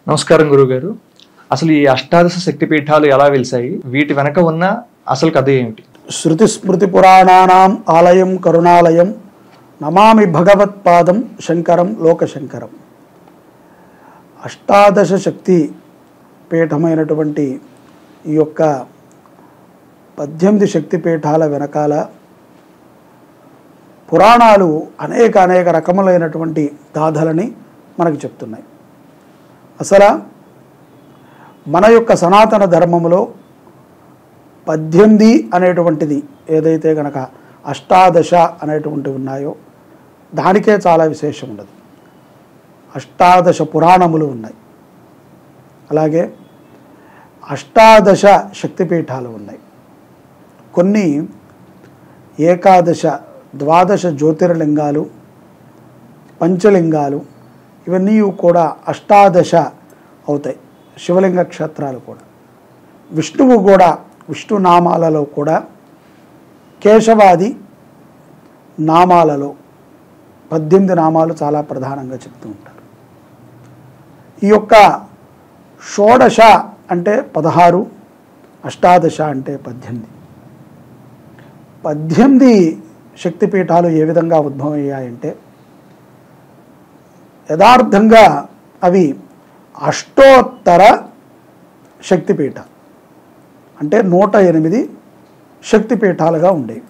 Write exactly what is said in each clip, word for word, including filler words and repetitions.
నమస్కారం గురుగారు. అసలు ఈ అష్టాదశ శక్తి పీఠాలు ఎలా వెలిసాయి? వీటి వెనక ఉన్న అసలు కథ ఏమిటి? శృతి స్మృతి పురాణానాం ఆలయం కరుణాలయం నమామి భగవత్పాదం శంకరం లోకశంకరం. అష్టాదశ శక్తి పీఠమైనటువంటి ఈ యొక్క పద్దెనిమిది శక్తి పీఠాల వెనకాల పురాణాలు అనేక అనేక రకములైనటువంటి గాథలని మనకు చెప్తున్నాయి. అసలు మన యొక్క సనాతన ధర్మములో పద్దెనిమిది అనేటువంటిది ఏదైతే కనుక అష్టాదశ అనేటువంటివి ఉన్నాయో దానికే చాలా విశేషం ఉన్నది. అష్టాదశ పురాణములు ఉన్నాయి, అలాగే అష్టాదశ శక్తిపీఠాలు ఉన్నాయి. కొన్ని ఏకాదశ ద్వాదశ జ్యోతిర్లింగాలు, పంచలింగాలు ఇవన్నీ కూడా అష్టాదశ అవుతాయి. శివలింగ క్షేత్రాలు కూడా, విష్ణువు కూడా విష్ణు నామాలలో కూడా కేశవాది నామాలలో పద్దెనిమిది నామాలు చాలా ప్రధానంగా చెప్తూ ఉంటారు. ఈ యొక్క షోడశ అంటే పదహారు, అష్టాదశ అంటే పద్దెనిమిది. పద్దెనిమిది శక్తిపీఠాలు ఏ విధంగా ఉద్భవమయ్యాయంటే యథార్థంగా అవి అష్టోత్తర శక్తిపీఠ అంటే నూట ఎనిమిది శక్తిపీఠాలుగా ఉండేవి.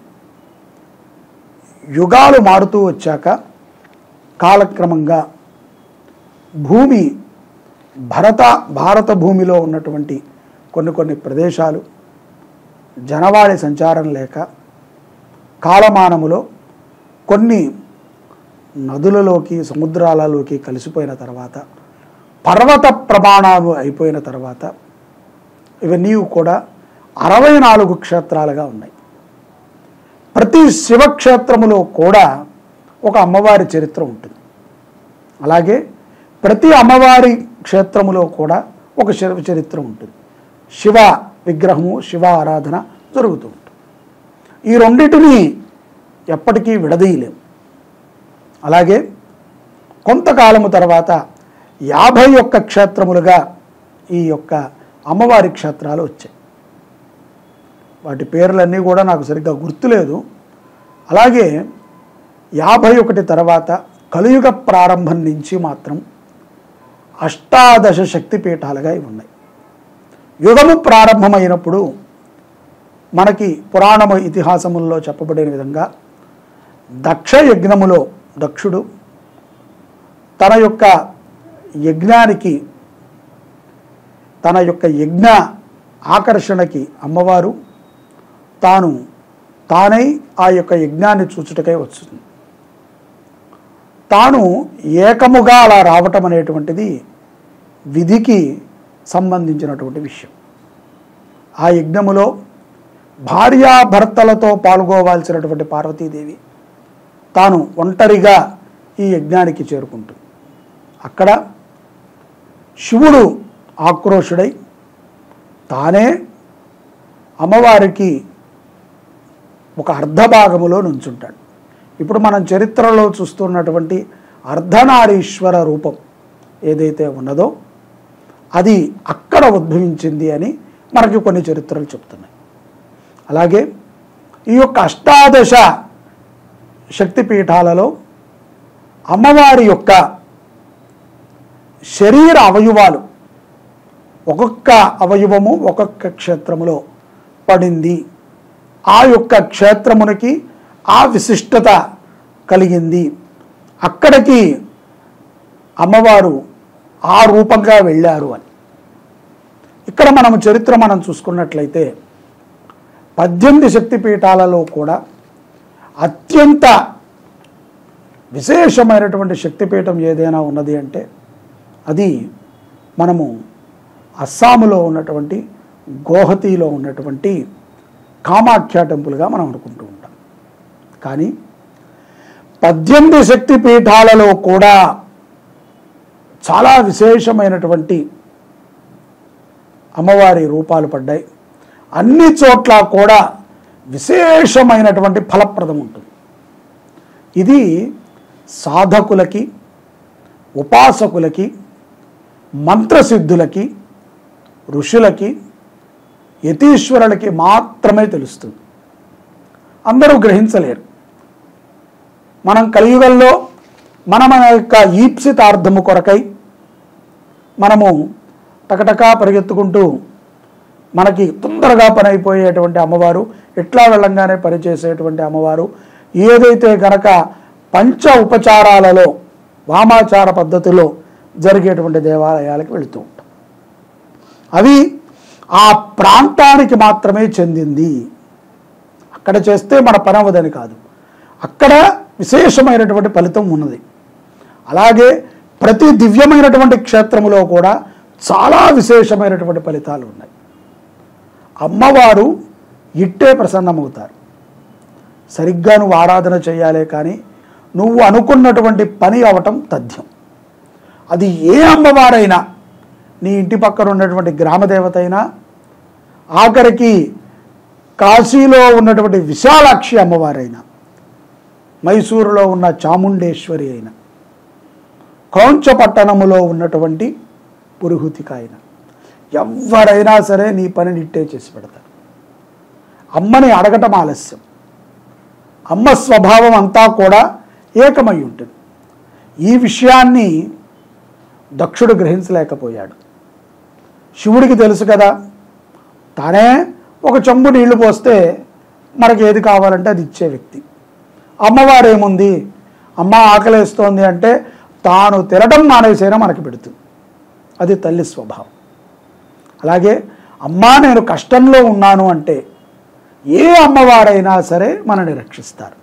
యుగాలు మారుతూ వచ్చాక కాలక్రమంగా భూమి భరత భారత భూమిలో ఉన్నటువంటి కొన్ని కొన్ని ప్రదేశాలు జనవాళి సంచారం లేక కాలమానములో కొన్ని నదులలోకి సముద్రాలలోకి కలిసిపోయిన తర్వాత పర్వత ప్రమాణాలు అయిపోయిన తర్వాత ఇవన్నీ కూడా అరవై నాలుగు క్షేత్రాలుగా ఉన్నాయి. ప్రతి శివక్షేత్రములో కూడా ఒక అమ్మవారి చరిత్ర ఉంటుంది. అలాగే ప్రతి అమ్మవారి క్షేత్రములో కూడా ఒక శివ చరిత్ర ఉంటుంది. శివ విగ్రహము, శివ ఆరాధన జరుగుతూ ఉంటుంది. ఈ రెండింటిని ఎప్పటికీ విడదీయలేము. అలాగే కొంతకాలము తర్వాత యాభై ఒక్క క్షేత్రములుగా ఈ యొక్క అమ్మవారి క్షేత్రాలు వచ్చాయి. వాటి పేర్లన్నీ కూడా నాకు సరిగ్గా గుర్తులేదు. అలాగే యాభై ఒకటి తర్వాత కలియుగ ప్రారంభం నుంచి మాత్రం అష్టాదశ శక్తిపీఠాలుగా ఇవి ఉన్నాయి. యుగము ప్రారంభమైనప్పుడు మనకి పురాణము ఇతిహాసముల్లో చెప్పబడిన విధంగా దక్ష యజ్ఞములో దక్షుడు తన యొక్క యజ్ఞానికి తన యొక్క యజ్ఞ ఆకర్షణకి అమ్మవారు తాను తానై ఆ యొక్క యజ్ఞాన్ని చూచుటకై వస్తుంది. తాను ఏకముగా అలా రావటం అనేటువంటిది విధికి సంబంధించినటువంటి విషయం. ఆ యజ్ఞములో భార్యాభర్తలతో పాల్గొవాల్సినటువంటి పార్వతీదేవి తాను ఒంటరిగా ఈ యజ్ఞానికి చేరుకుంటుంది. అక్కడ శివుడు ఆక్రోషుడై తానే అమ్మవారికి ఒక అర్ధభాగములో నుంచుంటాడు. ఇప్పుడు మనం చరిత్రలో చూస్తున్నటువంటి అర్ధనారీశ్వర రూపం ఏదైతే ఉన్నదో అది అక్కడ ఉద్భవించింది అని మనకి కొన్ని చరిత్రలు చెప్తున్నాయి. అలాగే ఈ యొక్క అష్టాదశ శక్తిపీఠాలలో అమ్మవారి యొక్క శరీర అవయవాలు ఒక్కొక్క అవయవము ఒక్కొక్క క్షేత్రములో పడింది. ఆ యొక్క క్షేత్రమునికి ఆ విశిష్టత కలిగింది. అక్కడికి అమ్మవారు ఆ రూపంగా వెళ్ళారు అని. ఇక్కడ మనం చరిత్ర మనం చూసుకున్నట్లయితే పద్దెనిమిది శక్తిపీఠాలలో కూడా అత్యంత విశేషమైనటువంటి శక్తిపీఠం ఏదైనా ఉన్నది అంటే అది మనము అస్సాములో ఉన్నటువంటి గోహతిలో ఉన్నటువంటి కామాఖ్య టెంపుల్గా మనం అనుకుంటూ ఉంటాం. కానీ పద్దెనిమిది శక్తిపీఠాలలో కూడా చాలా విశేషమైనటువంటి అమ్మవారి రూపాలు పడ్డాయి. అన్ని చోట్ల కూడా విశేషమైనటువంటి ఫలప్రదం ఉంటుంది. ఇది సాధకులకి, ఉపాసకులకి మంత్రసిద్ధులకి, ఋషులకి, యతీశ్వరులకి మాత్రమే తెలుస్తుంది. అందరూ గ్రహించలేరు. మనం కలియుగంలో మన మన యొక్క ఈప్సితార్థము కొరకై మనము టకటకా పరిగెత్తుకుంటూ మనకి తొందరగా పని అయిపోయేటువంటి అమ్మవారు, ఎట్లా వెళ్ళంగానే పనిచేసేటువంటి అమ్మవారు, ఏదైతే గనక పంచ ఉపచారాలలో వామాచార పద్ధతిలో జరిగేటువంటి దేవాలయాలకు వెళుతూ ఉంటాం. అవి ఆ ప్రాంతానికి మాత్రమే చెందింది. అక్కడ చేస్తే మన పని అవ్వదని కాదు, అక్కడ విశేషమైనటువంటి ఫలితం ఉన్నది. అలాగే ప్రతి దివ్యమైనటువంటి క్షేత్రములో కూడా చాలా విశేషమైనటువంటి ఫలితాలు ఉన్నాయి. అమ్మవారు ఇట్టే ప్రసన్నమవుతారు. సరిగ్గా నువ్వు ఆరాధన చేయాలే కానీ నువ్వు అనుకున్నటువంటి పని అవటం తథ్యం. అది ఏ అమ్మవారైనా, నీ ఇంటి పక్కన ఉన్నటువంటి గ్రామదేవత అయినా, ఆఖరికి కాశీలో ఉన్నటువంటి విశాలాక్షి అమ్మవారైనా, మైసూరులో ఉన్న చాముండేశ్వరి అయినా, క్రౌంచపట్టణములో ఉన్నటువంటి పురుహూతిక అయినా, ఎవరైనా సరే నీ పనిని ఇట్టే చేసి పెడతారు. అమ్మని అడగటం ఆలస్యం. అమ్మ స్వభావం అంతా కూడా ఏకమై ఉంటుంది. ఈ విషయాన్ని దక్షుడు గ్రహించలేకపోయాడు. శివుడికి తెలుసు కదా, తానే ఒక చెంబు నీళ్లు పోస్తే మనకి ఏది కావాలంటే అది ఇచ్చే వ్యక్తి. అమ్మవారు ఏముంది, అమ్మ ఆకలేస్తోంది అంటే తాను తినడం మానేసైనా మనకి పెడుతుంది. అది తల్లి స్వభావం. అలాగే అమ్మా నేను కష్టంలో ఉన్నాను అంటే ఏ అమ్మవారైనా సరే మనని రక్షిస్తారు.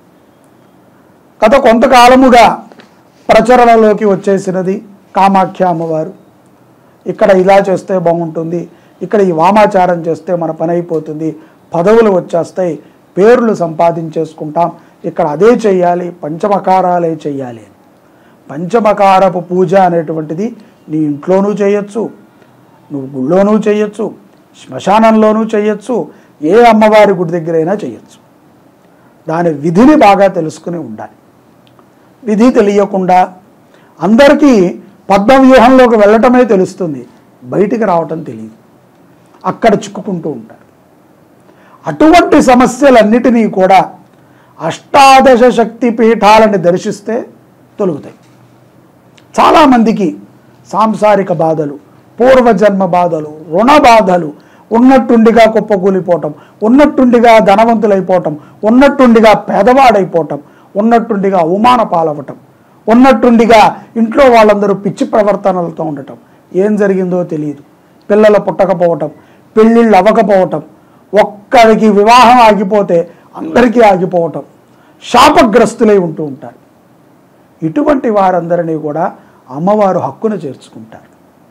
గత కొంతకాలముగా ప్రచరణలోకి వచ్చేసినది కామాఖ్య అమ్మవారు. ఇక్కడ ఇలా చేస్తే బాగుంటుంది, ఇక్కడ ఈ వామాచారం చేస్తే మన పని అయిపోతుంది, పదవులు వచ్చేస్తాయి, పేర్లు సంపాదించేసుకుంటాం, ఇక్కడ అదే చెయ్యాలి, పంచమకారాలే చెయ్యాలి అని. పంచమకారపు పూజ అనేటువంటిది నీ ఇంట్లోనూ చేయొచ్చు, నువ్వు గుళ్ళోనూ చేయొచ్చు, శ్మశానంలోనూ చేయొచ్చు, ఏ అమ్మవారి గుడి దగ్గరైనా చేయొచ్చు. దాని విధిని బాగా తెలుసుకుని ఉండాలి. విధి తెలియకుండా అందరికీ పద్మవ్యూహంలోకి వెళ్ళటమే తెలుస్తుంది, బయటికి రావటం తెలియదు, అక్కడ చిక్కుకుంటూ ఉంటారు. అటువంటి సమస్యలన్నిటినీ కూడా అష్టాదశ శక్తి పీఠాలని దర్శిస్తే తొలుగుతాయి. చాలామందికి సాంసారిక బాధలు, పూర్వజన్మ బాధలు, రుణ బాధలు, ఉన్నట్టుండిగా కుప్పకూలిపోవటం, ఉన్నట్టుండిగా ధనవంతులైపోవటం, ఉన్నట్టుండిగా పేదవాడైపోవటం, ఉన్నట్టుండిగా అవమాన పాలవటం, ఉన్నట్టుండిగా ఇంట్లో వాళ్ళందరూ పిచ్చి ప్రవర్తనలతో ఉండటం, ఏం జరిగిందో తెలియదు, పిల్లలు పుట్టకపోవటం, పెళ్ళిళ్ళు అవ్వకపోవటం, ఒక్కరికి వివాహం ఆగిపోతే అందరికీ ఆగిపోవటం, శాపగ్రస్తులై ఉంటూ ఉంటారు. ఇటువంటి వారందరినీ కూడా అమ్మవారు హక్కును చేర్చుకుంటారు.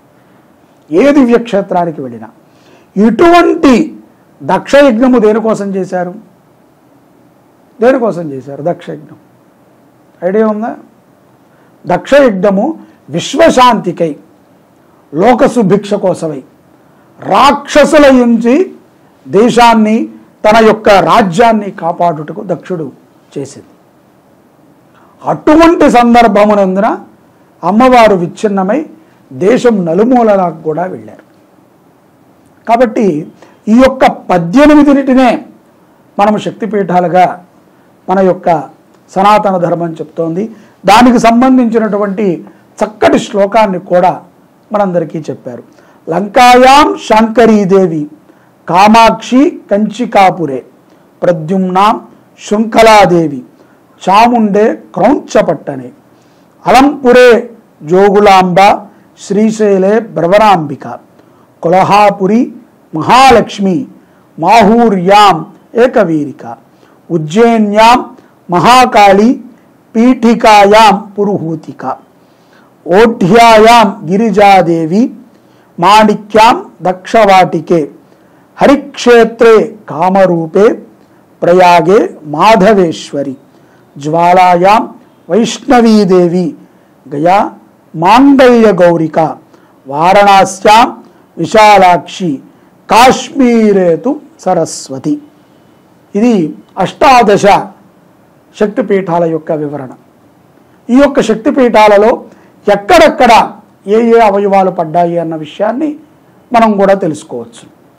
ఏ దివ్యక్షేత్రానికి వెళ్ళినా ఇటువంటి దక్షయజ్ఞము దేనికోసం చేశారు? దేనికోసం చేశారు దక్షయజ్ఞం? ఐడియా ఉందా? దక్షయజ్ఞము విశ్వశాంతికై, లోక సుభిక్ష కోసమై, రాక్షసుల నుంచి దేశాన్ని, తన యొక్క రాజ్యాన్ని కాపాడుటకు దక్షుడు చేసింది. అటువంటి సందర్భమునందున అమ్మవారు విచ్ఛిన్నమై దేశం నలుమూలలకు కూడా వెళ్ళారు. కాబట్టి ఈ యొక్క పద్దెనిమిదినిటినే మనము శక్తిపీఠాలుగా మన యొక్క సనాతన ధర్మం చెప్తోంది. దానికి సంబంధించినటువంటి చక్కటి శ్లోకాన్ని కూడా మనందరికీ చెప్పారు. లంకాయాం శాంకరీదేవి కామాక్షి కంచికాపురే ప్రద్యుమ్నాం శృంఖలాదేవి చాముండే క్రౌంచపట్టనే అలంపురే జోగులాంబ శ్రీశైలే భ్రవరాంబిక కొల్హాపురి మహాలక్ష్మి మాహూర్యాం ఏకవీరిక ఉజ్జయిన్యాం మహాకాళి పీఠికాయాం పురుహూతిక ఓఢ్యాయాం గిరిజాదేవి మాణిక్యాం దక్షవాటికే హరిక్షేత్రే కామరూపే ప్రయాగే మాధవేశ్వరి జ్వాలాయాం వైష్ణవీదేవి గయా మాంగళ్య గౌరిక వారణాస్యాం విశాలాక్షి కాశ్మీరేతు సరస్వతి. ఇది అష్టాదశ శక్తిపీఠాల యొక్క వివరణ. ఈ యొక్క శక్తిపీఠాలలో ఎక్కడెక్కడ ఏ ఏ అవయవాలు పడ్డాయి అన్న విషయాన్ని మనం కూడా తెలుసుకోవచ్చు.